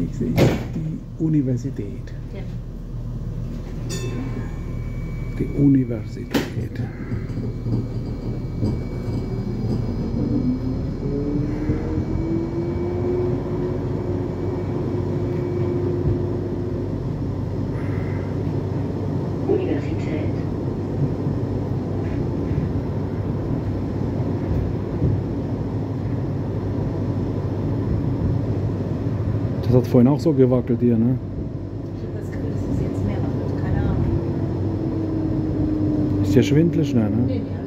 ich sehe die Universität. Ja. Die Universität. Universität. Das hat vorhin auch so gewackelt hier, ne? Ich habe das Gefühl, dass es jetzt mehr macht. Keine Ahnung. Ist ja schwindelig, ne? Nee, nee,